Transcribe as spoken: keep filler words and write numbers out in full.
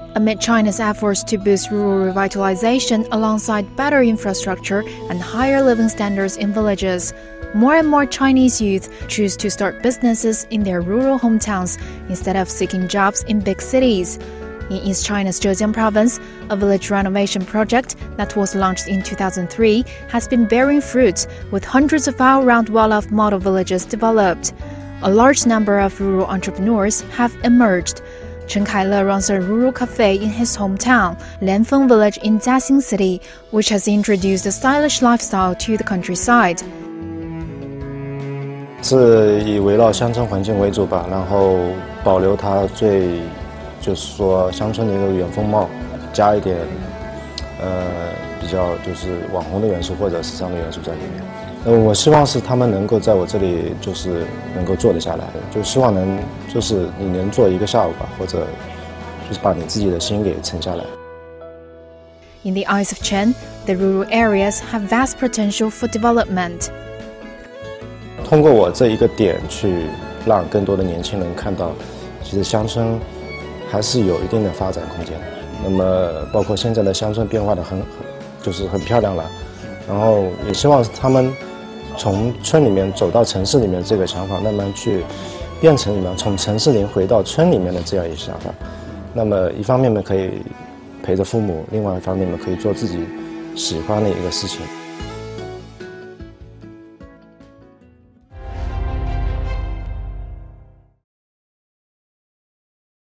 Amid China's efforts to boost rural revitalization alongside better infrastructure and higher living standards in villages, more and more Chinese youth choose to start businesses in their rural hometowns instead of seeking jobs in big cities. In East China's Zhejiang province, a village renovation project that was launched in two thousand three has been bearing fruit, with hundreds of all-round well-off model villages developed. A large number of rural entrepreneurs have emerged. Chen Kaile runs a rural cafe in his hometown, Lianfeng Village in Jiaxing City, which has introduced a stylish lifestyle to the countryside. 是以围绕乡村环境为主吧，然后保留它最，就是说乡村的一个原风貌，加一点，呃，比较就是网红的元素或者时尚的元素在里面。呃，我希望是他们能够在我这里就是能够做得下来，就希望能就是你能做一个下午吧，或者就是把你自己的心给沉下来。 In the eyes of Chen, the rural areas have vast potential for development. 通过我这一个点去让更多的年轻人看到，其实乡村还是有一定的发展空间。那么包括现在的乡村变化的很，就是很漂亮了。然后也希望他们从村里面走到城市里面这个想法，慢慢去变成什么？从城市里回到村里面的这样一个想法。那么一方面呢，可以陪着父母；另外一方面呢，可以做自己喜欢的一个事情。